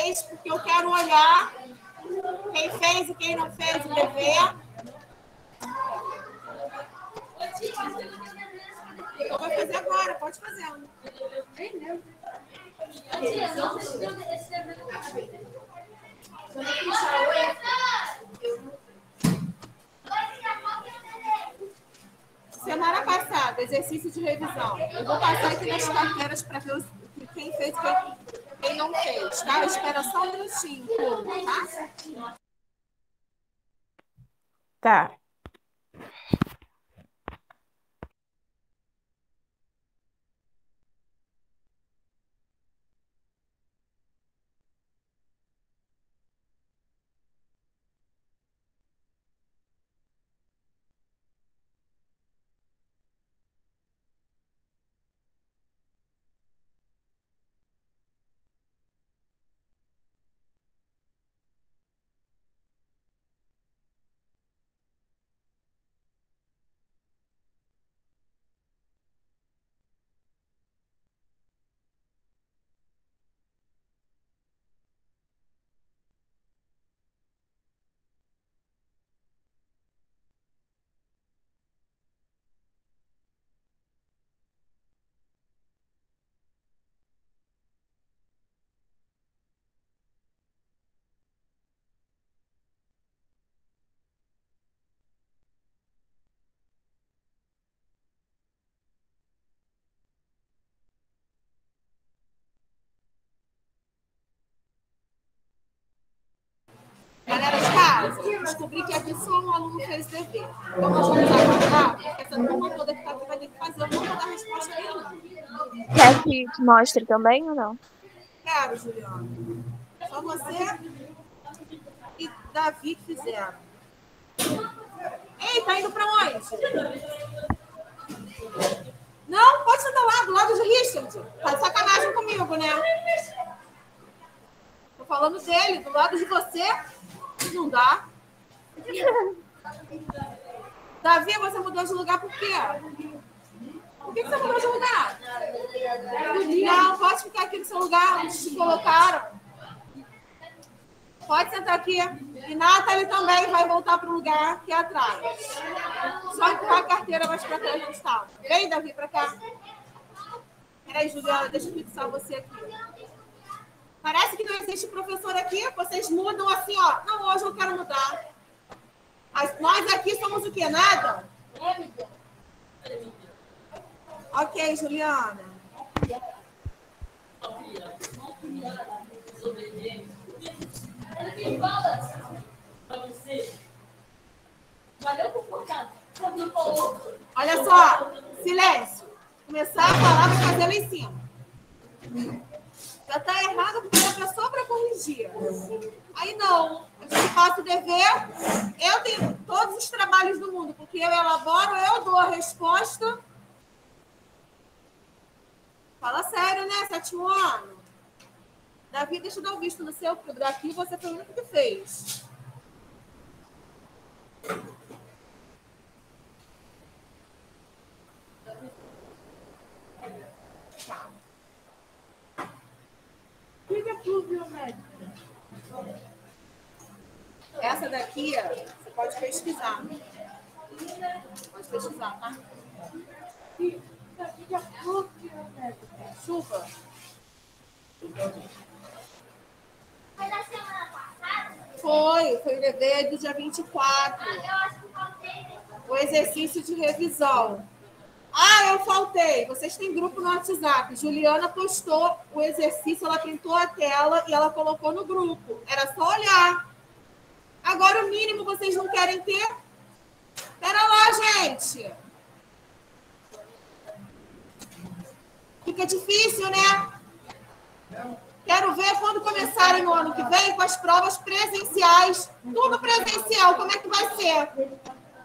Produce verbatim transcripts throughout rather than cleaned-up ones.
fez, porque eu quero olhar quem fez e quem não fez o dever. Eu vou fazer agora, pode fazer. Semana passada, exercício de revisão. Eu vou passar aqui nas carteiras para ver quem fez e quem, quem não fez, tá? Espera só um minutinho, tá? Tá. Galera de casa, descobri que aqui só um aluno fez dever. Então, nós vamos aguardar, porque essa turma toda que está aqui vai ter que fazer, eu não vou dar resposta nenhuma. Quer que te mostre também ou não? Quero, Juliana. Só você e Davi que fizeram. Ei, tá indo pra onde? Não, pode sentar lá, do lado de Richard. Tá de sacanagem comigo, né? Tô falando dele, do lado de você. Não dá. Davi, você mudou de lugar por quê? Por que você mudou de lugar? Não, pode ficar aqui no seu lugar, onde te colocaram. Pode sentar aqui. E Nathalie também vai voltar para o lugar aqui atrás. Só empurrar a carteira mais para trás onde estava. Vem, Davi, para cá. Peraí, Juliana, deixa eu fixar você aqui. Parece que não existe professor aqui. Vocês mudam assim, ó. Não, hoje eu quero mudar. As, nós aqui somos o quê? Nada? Ok, Juliana. Olha só, silêncio. Começar a falar, vou fazer lá em cima. Já está errado porque é a pessoa para corrigir. Aí não, a gente passa o dever, eu tenho todos os trabalhos do mundo, porque eu elaboro, eu dou a resposta. Fala sério, né, sétimo ano? Davi, deixa eu dar um visto no seu, porque daqui você foi o único que fez. Tá. O que é pluviométrica? Essa daqui, você pode pesquisar. Pode pesquisar, tá? Chuva. Foi da semana passada? Foi, foi o dever do dia vinte e quatro. Eu acho que faltei. O exercício de revisão. Ah, eu faltei. Vocês têm grupo no WhatsApp. Juliana postou o exercício, ela printou a tela e ela colocou no grupo. Era só olhar. Agora o mínimo vocês não querem ter? Pera lá, gente. Fica difícil, né? Quero ver quando começarem no ano que vem com as provas presenciais. Tudo presencial. Como é que vai ser?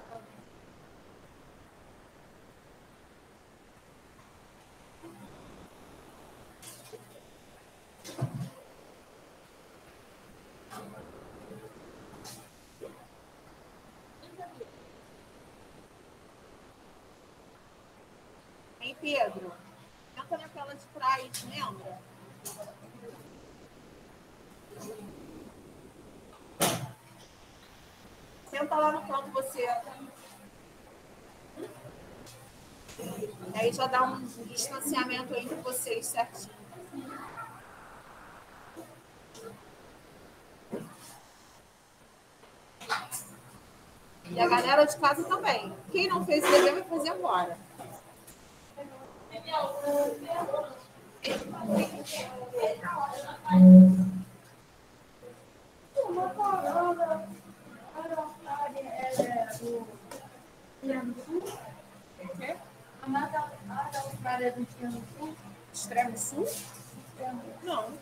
Hein, Pedro? Entra naquela de trás, lembra? Senta lá no canto você. Aí já dá um distanciamento entre vocês certinho. E a galera de casa também. Quem não fez o dever vai fazer agora. Extremo Sul? Não.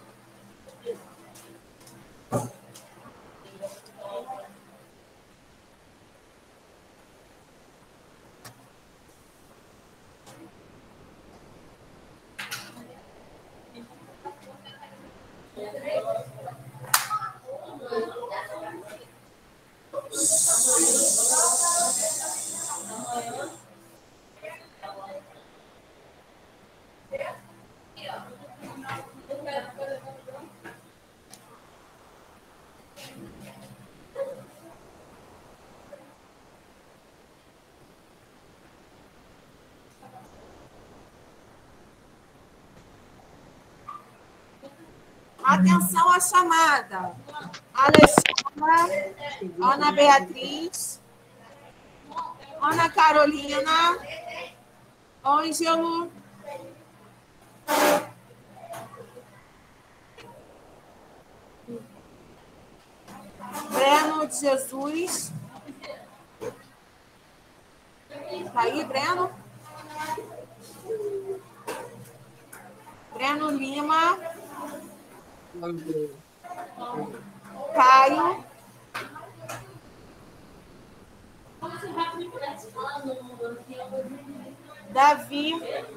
Atenção à chamada. Alexandra, Ana Beatriz, Ana Carolina, Ângelo, Breno de Jesus. Tá aí, Breno? Breno Lima. Caio. Davi.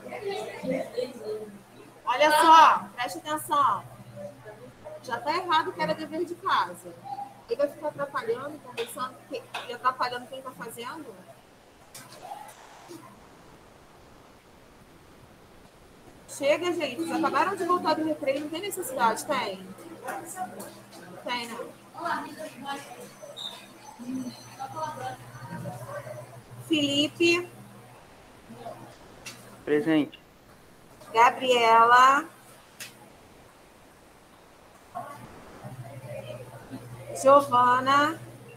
Olha só, preste atenção. Já está errado que era dever de casa. Ele vai ficar atrapalhando, conversando e atrapalhando quem está fazendo. Chega, gente. Vocês acabaram de voltar do recreio. Não tem necessidade, tem? Tem, né? Felipe. Presente. Gabriela. Giovana.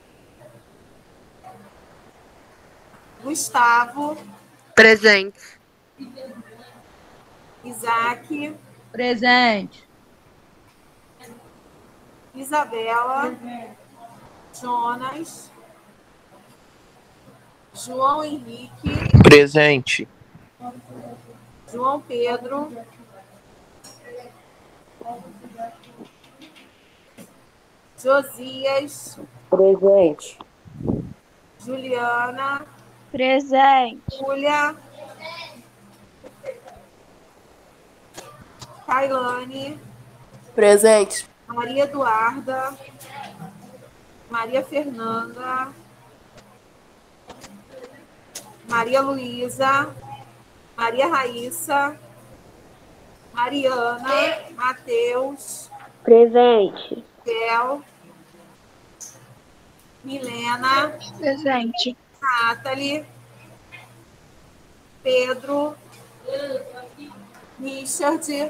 Gustavo. Presente. Isaac. Presente. Isabela. Presente. Jonas. João Henrique. Presente. João Pedro. Josias. Presente. Juliana. Presente. Júlia. Kailane. Presente. Maria Eduarda. Maria Fernanda. Maria Luísa. Maria Raíssa. Mariana. Matheus. Presente. Bel. Milena. Presente. Nathalie. Pedro. Richard.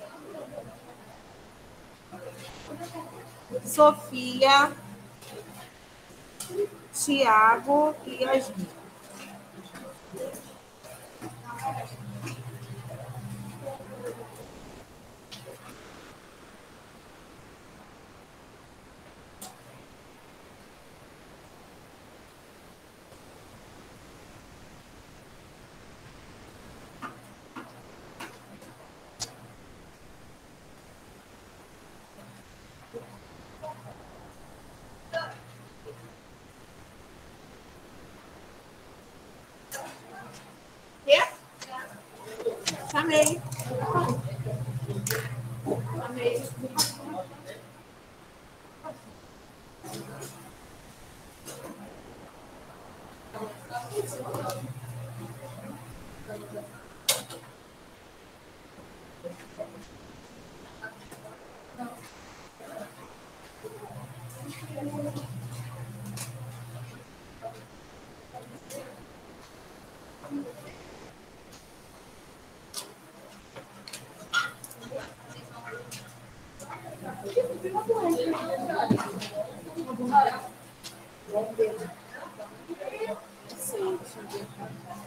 Sofia. Tiago e Yasmin. Quê? Chamei. Chamei. Sim, deixa eu ver.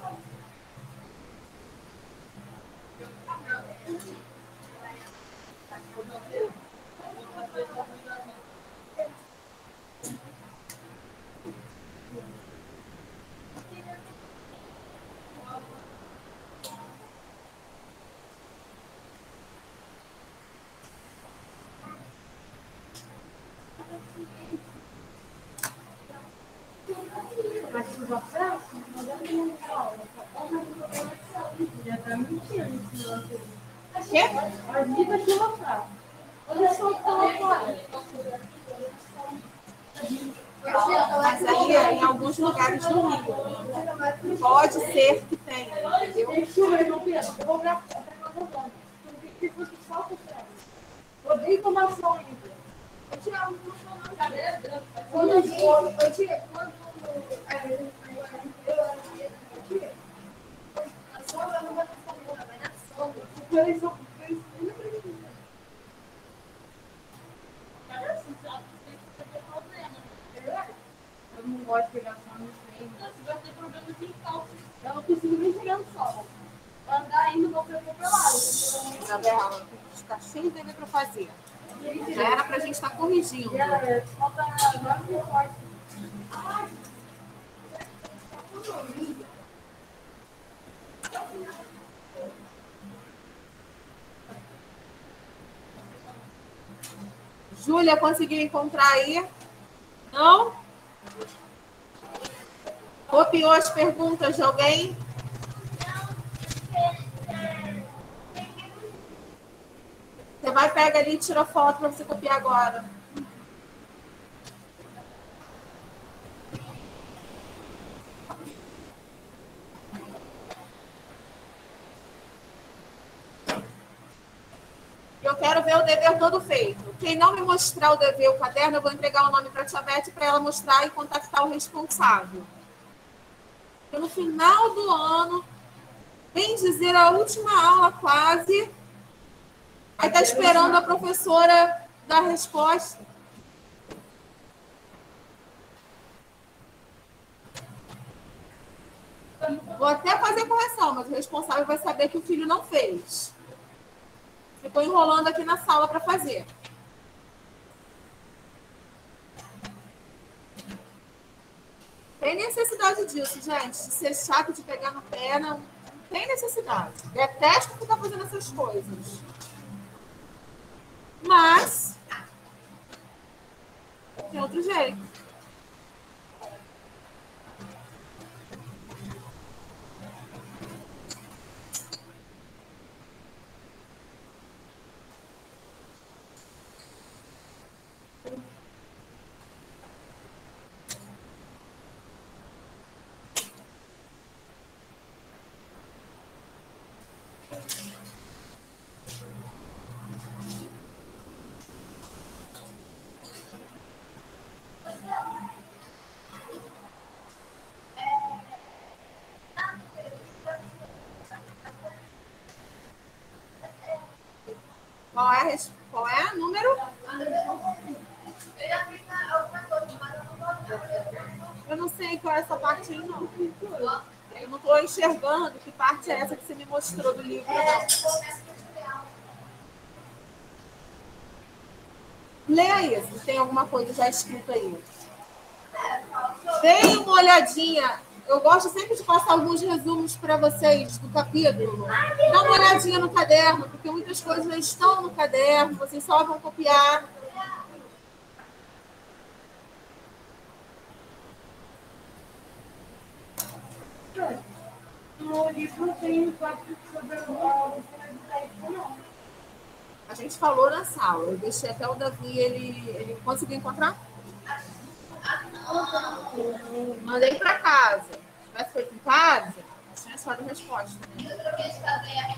Quê? Mas aí é em alguns lugares do Rio. Pode ser que tenha, entendeu? Odeio informação ainda. Eu tinha algo quando eu tinha quando a sombra não vai transformar, vai na sombra. Eu não gosto de pegar sol no treino. Você vai ter problema de cálcio. Eu não consigo nem chegar no sol. Andar ainda vou ficar pelado. Gabriela, está cheio de para fazer. Já era para a gente estar corrigindo. Falta agora no corte. Júlia, conseguiu encontrar aí? Não? Copiou as perguntas de alguém? Você vai, pega ali e tira foto para você copiar agora. Eu quero ver o dever todo feito. Quem não me mostrar o dever, o caderno, eu vou entregar o nome para a tia Beth para ela mostrar e contactar o responsável. Porque no final do ano, bem dizer, a última aula quase, aí está esperando a professora dar a resposta. Vou até fazer correção, mas o responsável vai saber que o filho não fez. Ficou enrolando aqui na sala para fazer. Tem necessidade disso, gente. De ser chato, de pegar no pé, não, não tem necessidade. Detesto ficar fazendo essas coisas. Mas tem outro jeito. Qual é, qual é o número? Eu não sei qual é essa parte aí, não. Eu não estou enxergando que parte é essa que você me mostrou do livro, não. Leia isso, tem alguma coisa já escrita aí. Dê uma olhadinha. Eu gosto sempre de passar alguns resumos para vocês do capítulo. Dá uma olhadinha no caderno, porque muitas coisas já estão no caderno, vocês só vão copiar. No livro tem quatro sobre o. A gente falou na sala. Eu deixei até o Davi, ele, ele conseguiu encontrar? Mandei para casa. Se tivesse feito em casa, tinha só de resposta. Né?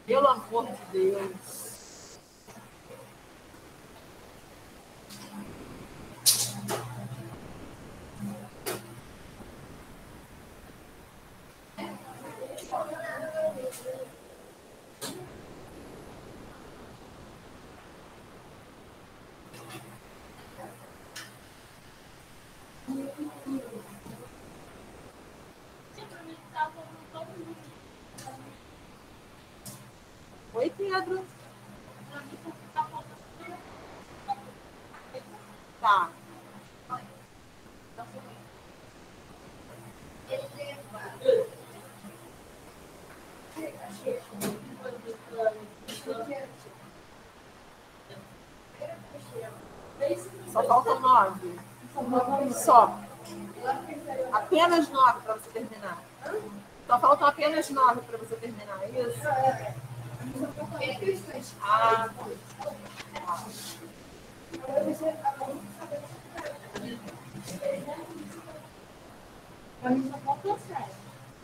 Pelo amor de Deus. Oi, Pedro. Tá. Só faltam nove. Só. Apenas nove para você terminar. Só faltam apenas nove para você terminar, é isso? Ah, para mim só falta sete.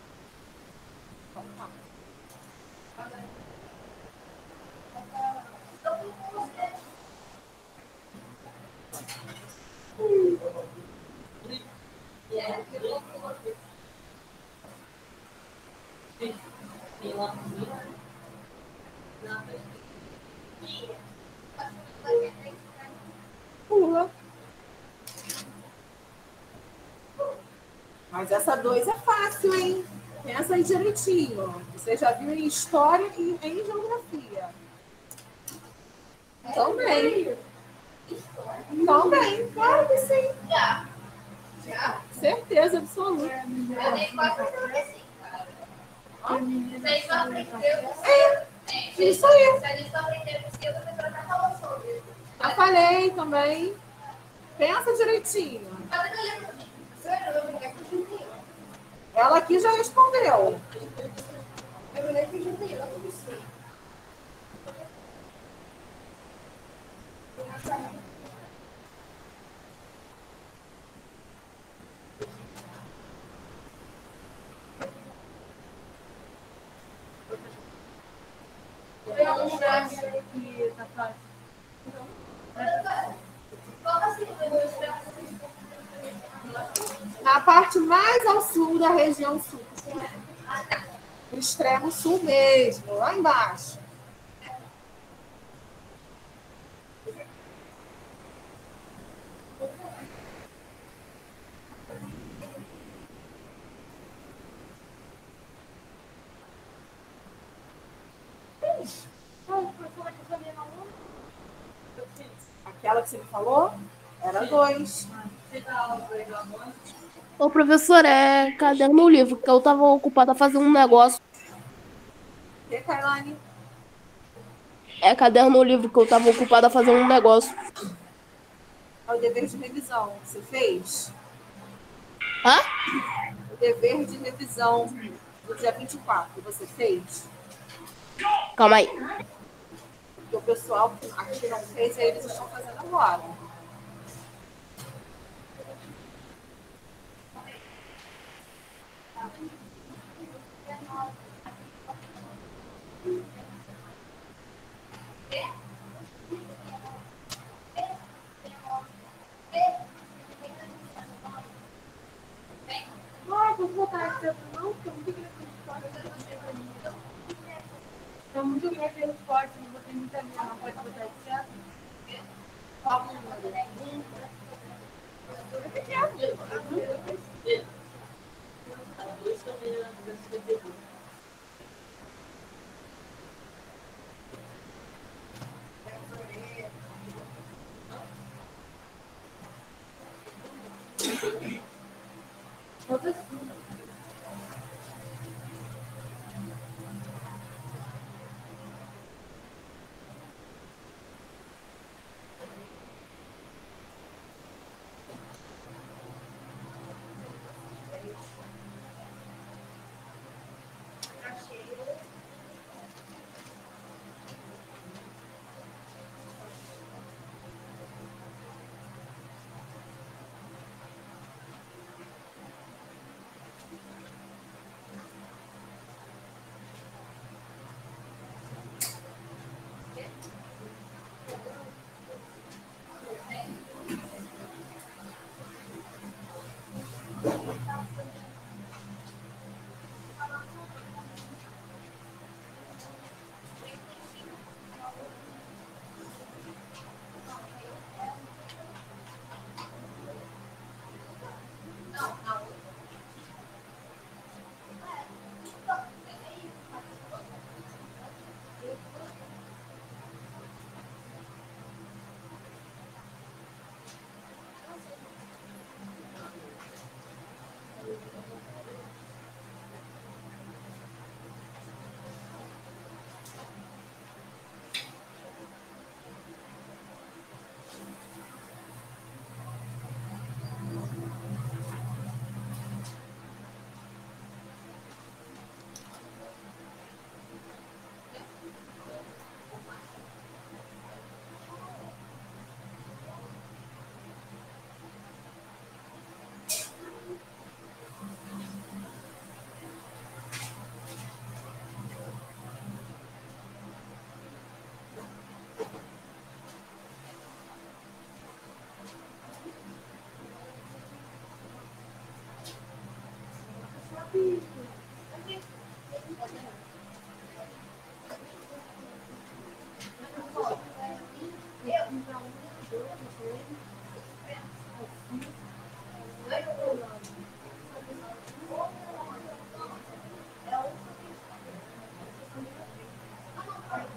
Pula. Mas essa dois é fácil, hein? Pensa aí direitinho. Você já viu em história e em geografia. Também. Também, claro que sim. Já. Já. Certeza absoluta. Eu dei quatro para cinco. Vocês só aprenderam. É, isso aí. Vocês só aprenderam que eu vou tratar falando sobre. Já falei também. Pensa direitinho. Ela aqui já respondeu. Eu nem que juntei, ela não sei. Na parte mais ao sul da região sul. No extremo sul mesmo, lá embaixo. Aquela que você me falou era dois. Ô, professor, é caderno no livro, que eu tava ocupada fazendo um negócio. O que, Kailane? É caderno no livro, que eu tava ocupada fazendo um negócio. É o dever de revisão. Você fez? Hã? O dever de revisão do dia vinte e quatro. Você fez? Calma aí. Porque o pessoal aqui não fez e eles estão fazendo agora. Ah, vou botar aqui não, porque eu não queria ter esporte. Eu muito queria ter esporte, não vou ter muita minha, não pode botar aqui, certo? Qual o número?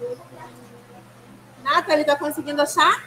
Nathalie, tá conseguindo achar?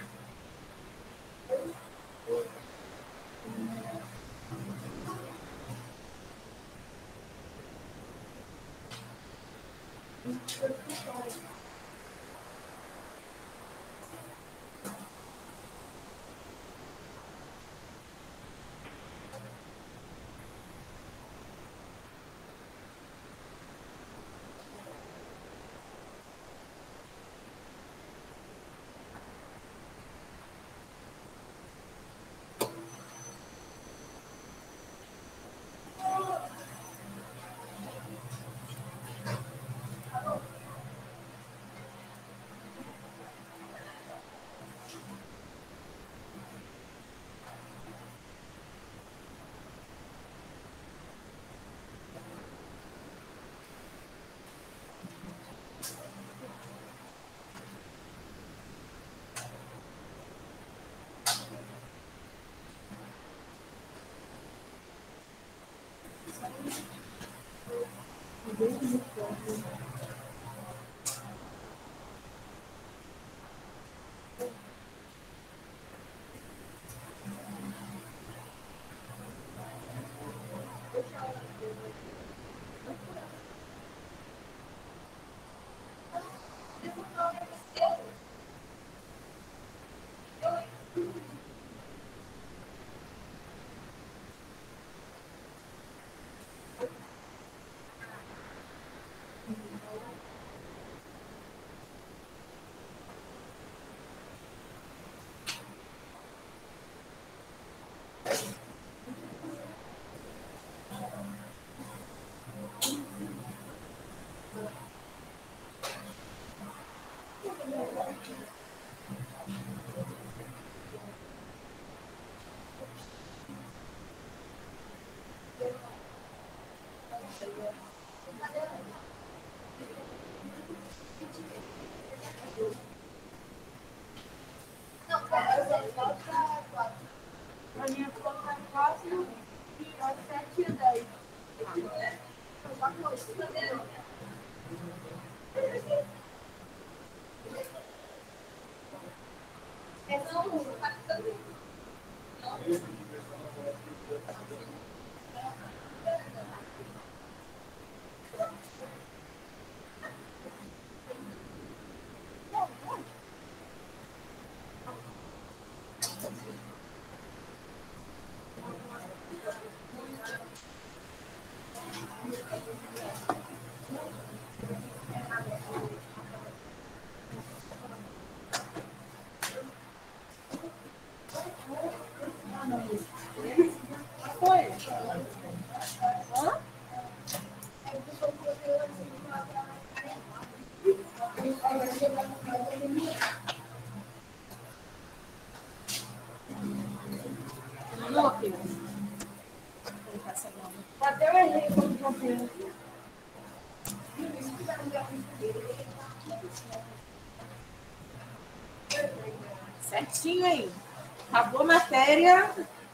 Certinho aí. Acabou a matéria.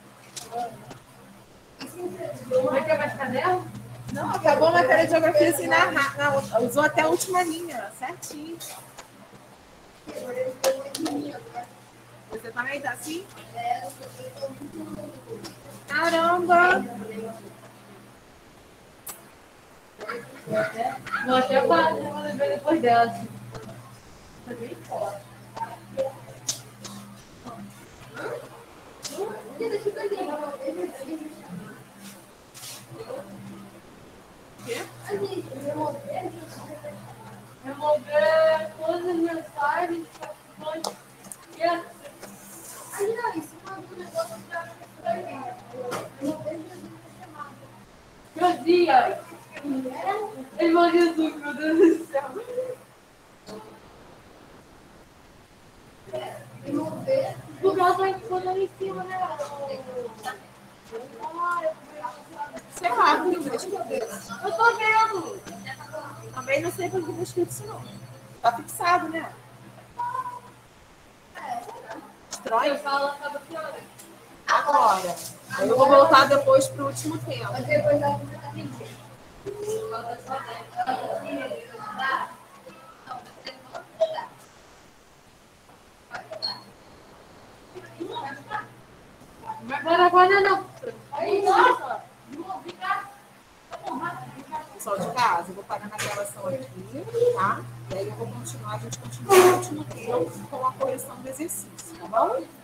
Vai ter mais caderno? Não, acabou a matéria de geografia assim na, na, usou até a última linha. Certinho. Você também tá assim? Caramba! Vou até fazer uma lembrar depois dela. Tá bem forte. Remover todas as mensagens, Josias! Irmão Jesus, meu Deus do céu! Porque ela tá encontrando em cima, né? Sei lá, deixa eu ver. Eu tô vendo! Também não sei por que tá escrito isso não. Tá fixado, né? Estranho. Eu falo, ela tava pior. Agora. Aí eu vou voltar depois pro último tempo. Mas depois ela vai Agora, agora não. Pessoal de casa, eu vou parar na gravação aqui, tá? E aí eu vou continuar, a gente continua no último tempo com a correção do exercício, tá bom?